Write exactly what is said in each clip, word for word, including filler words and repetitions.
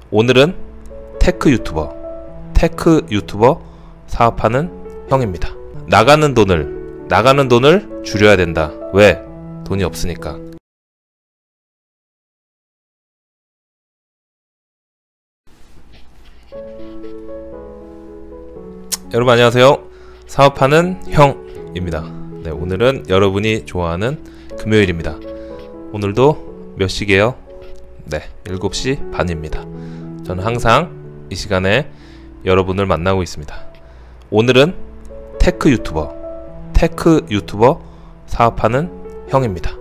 오늘은 테크 유튜버, 테크 유튜버 사업하는 형입니다. 나가는 돈을, 나가는 돈을 줄여야 된다. 왜? 돈이 없으니까. 여러분 안녕하세요. 사업하는 형입니다. 네, 오늘은 여러분이 좋아하는 금요일입니다. 오늘도 몇 시게요? 네, 일곱 시 반입니다. 저는 항상 이 시간에 여러분을 만나고 있습니다. 오늘은 테크 유튜버, 테크 유튜버 사업하는 형입니다.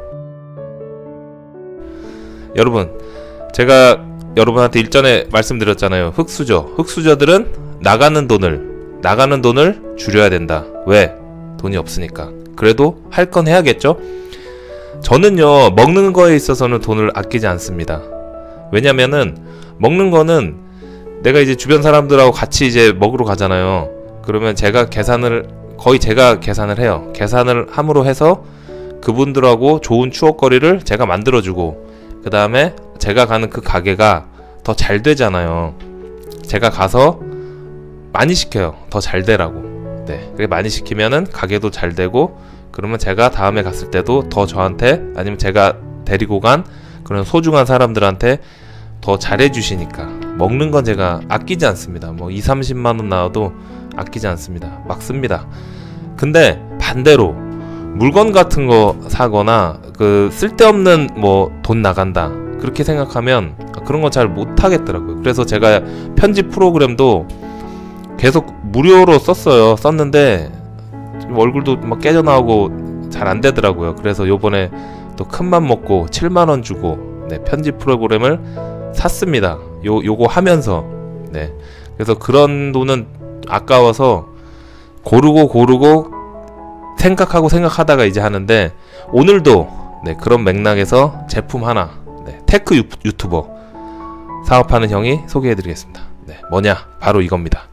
여러분, 제가 여러분한테 일전에 말씀드렸잖아요. 흑수저, 흑수저들은 나가는 돈을 나가는 돈을 줄여야 된다. 왜? 돈이 없으니까. 그래도 할 건 해야겠죠? 저는요, 먹는 거에 있어서는 돈을 아끼지 않습니다. 왜냐면은 먹는 거는 내가 이제 주변 사람들하고 같이 이제 먹으러 가잖아요. 그러면 제가 계산을 거의 제가 계산을 해요. 계산을 함으로 해서 그분들하고 좋은 추억거리를 제가 만들어주고, 그 다음에 제가 가는 그 가게가 더 잘 되잖아요. 제가 가서 많이 시켜요. 더 잘 되라고. 네, 그게 많이 시키면은 가게도 잘 되고, 그러면 제가 다음에 갔을 때도 더 저한테, 아니면 제가 데리고 간 그런 소중한 사람들한테 더 잘해주시니까. 먹는 건 제가 아끼지 않습니다. 뭐 이삼십만 원 나와도 아끼지 않습니다. 막 씁니다. 근데 반대로 물건 같은 거 사거나 그 쓸데없는 뭐 돈 나간다 그렇게 생각하면 그런 거 잘 못하겠더라고요. 그래서 제가 편집 프로그램도 계속 무료로 썼어요. 썼는데 얼굴도 막 깨져 나오고 잘 안 되더라고요. 그래서 요번에 또 큰맘 먹고 칠만 원 주고 네, 편집 프로그램을 샀습니다. 요, 요거 하면서. 네. 그래서 그런 돈은 아까워서 고르고 고르고 생각하고 생각하다가 이제 하는데, 오늘도 네, 그런 맥락에서 제품 하나, 네, 테크 유, 유튜버 사업하는 형이 소개해드리겠습니다. 네, 뭐냐? 바로 이겁니다.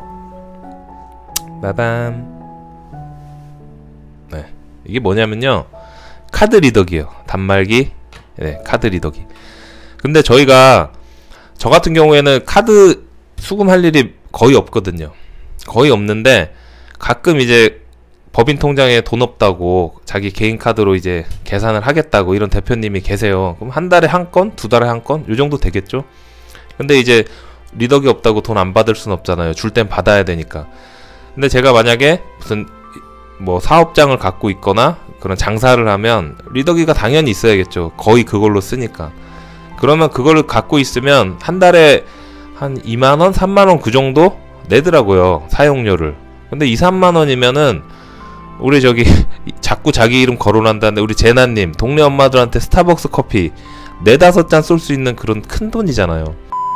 빠밤. 네, 이게 뭐냐면요, 카드 리더기요. 단말기. 네, 카드 리더기. 근데 저희가 저 같은 경우에는 카드 수금할 일이 거의 없거든요. 거의 없는데 가끔 이제 법인 통장에 돈 없다고 자기 개인 카드로 이제 계산을 하겠다고 이런 대표님이 계세요. 그럼 한 달에 한 건, 두 달에 한 건, 요 정도 되겠죠? 근데 이제 리더기 없다고 돈 안 받을 순 없잖아요. 줄 땐 받아야 되니까. 근데 제가 만약에 무슨 뭐 사업장을 갖고 있거나 그런 장사를 하면 리더기가 당연히 있어야겠죠. 거의 그걸로 쓰니까. 그러면 그걸 갖고 있으면 한 달에 한 이만 원, 삼만 원 그 정도 내더라고요. 사용료를. 근데 이, 삼만 원이면은 우리 저기 자꾸 자기 이름 거론한다는데 우리 제나님 동네 엄마들한테 스타벅스 커피 네다섯 잔 쏠 수 있는 그런 큰 돈이잖아요.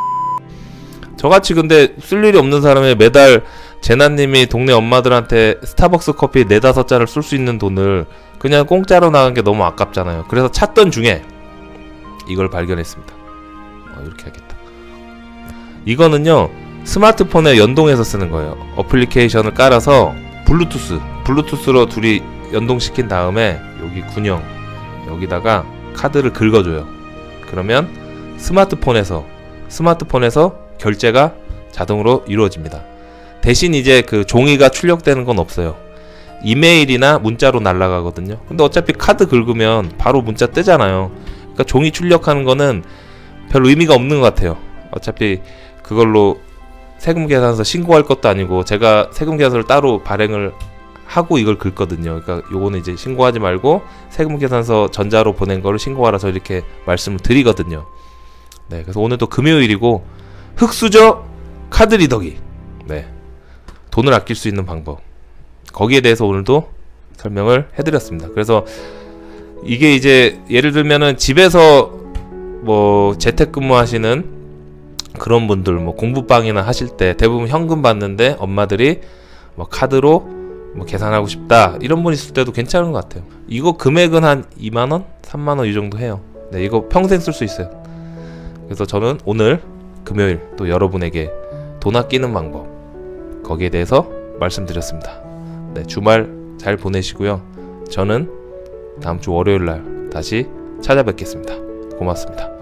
저같이 근데 쓸 일이 없는 사람이 매달 제나님이 동네 엄마들한테 스타벅스 커피 네다섯 잔을 쏠 수 있는 돈을 그냥 공짜로 나간 게 너무 아깝잖아요. 그래서 찾던 중에 이걸 발견했습니다. 어, 이렇게 하겠다. 이거는요, 스마트폰에 연동해서 쓰는 거예요. 어플리케이션을 깔아서 블루투스 블루투스로 둘이 연동시킨 다음에 여기 군형 여기다가 카드를 긁어줘요. 그러면 스마트폰에서 스마트폰에서 결제가 자동으로 이루어집니다. 대신 이제 그 종이가 출력되는 건 없어요. 이메일이나 문자로 날아가거든요. 근데 어차피 카드 긁으면 바로 문자 뜨잖아요. 그러니까 종이 출력하는 거는 별 의미가 없는 것 같아요. 어차피 그걸로 세금계산서 신고할 것도 아니고, 제가 세금계산서를 따로 발행을 하고 이걸 긁거든요. 그러니까 요거는 이제 신고하지 말고 세금계산서 전자로 보낸 거를 신고하라, 저 이렇게 말씀을 드리거든요. 네, 그래서 오늘도 금요일이고 흑수저 카드 리더기, 네, 돈을 아낄 수 있는 방법, 거기에 대해서 오늘도 설명을 해드렸습니다. 그래서 이게 이제 예를 들면은 집에서 뭐 재택근무 하시는 그런 분들, 뭐 공부방이나 하실 때 대부분 현금 받는데 엄마들이 뭐 카드로 뭐 계산하고 싶다 이런 분 있을 때도 괜찮은 것 같아요. 이거 금액은 한 이만 원, 삼만 원 이 정도 해요. 네, 이거 평생 쓸 수 있어요. 그래서 저는 오늘 금요일 또 여러분에게 돈 아끼는 방법, 거기에 대해서 말씀드렸습니다. 네, 주말 잘 보내시고요. 저는 다음 주 월요일 날 다시 찾아뵙겠습니다. 고맙습니다.